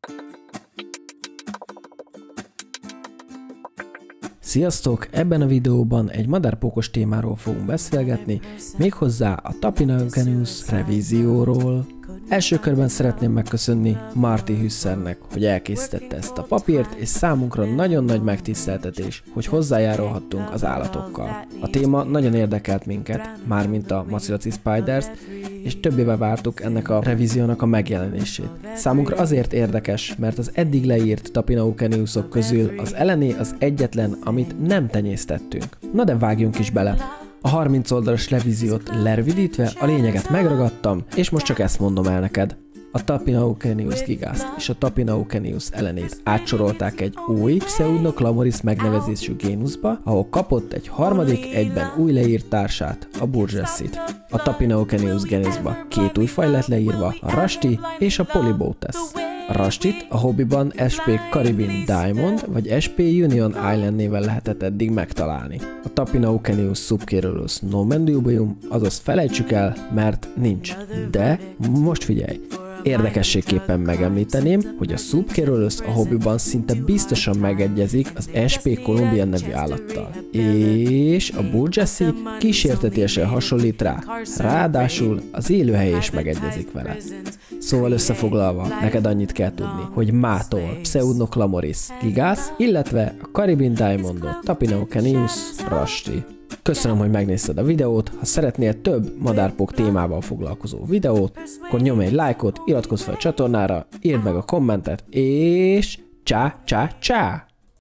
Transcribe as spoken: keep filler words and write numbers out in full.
Sziasztok! Ebben a videóban egy madárpókos témáról fogunk beszélgetni, méghozzá a Tapinaukeneus revízióról. Első körben szeretném megköszönni Marty Hüsszernek, hogy elkészítette ezt a papírt, és számunkra nagyon nagy megtiszteltetés, hogy hozzájárulhattunk az állatokkal. A téma nagyon érdekelt minket, mármint a Macilaci Spiders, és több éve vártuk ennek a revíziónak a megjelenését. Számunkra azért érdekes, mert az eddig leírt Tapinaukeneusok közül az Elené az egyetlen, amit nem tenyésztettünk. Na de vágjunk is bele! A harminc oldalas revíziót lerövidítve a lényeget megragadtam, és most csak ezt mondom el neked. A Tapinaukeneus gigászt és a Tapinaukeneus elenét átsorolták egy új Pseudoclamoris megnevezésű génuszba, ahol kapott egy harmadik, egyben új leírt társát, a Burgessit. A Tapinaukeneus genuszba két új faj lett leírva, a Rusty és a Polybotes. A Rustyt a hobbiban es pé Caribbean Diamond vagy es pé Union Island néven lehetett eddig megtalálni. A Tapinaukeneus subcerulus nomendubium, azaz felejtsük el, mert nincs. De most figyelj! Érdekességképpen megemlíteném, hogy a subcerulus a hobbiban szinte biztosan megegyezik az es pé Columbian nevű állattal. És a Burgesi kísértetéssel hasonlít rá. Ráadásul az élőhelye is megegyezik vele. Szóval összefoglalva, neked annyit kell tudni, hogy mától Pseudoclamoris gigász, illetve a Caribbean Diamondot Tapinaukeneus Rusty. Köszönöm, hogy megnézted a videót, ha szeretnél több madárpók témával foglalkozó videót, akkor nyomj egy lájkot, iratkozz fel a csatornára, írd meg a kommentet, és csá, csá, csá!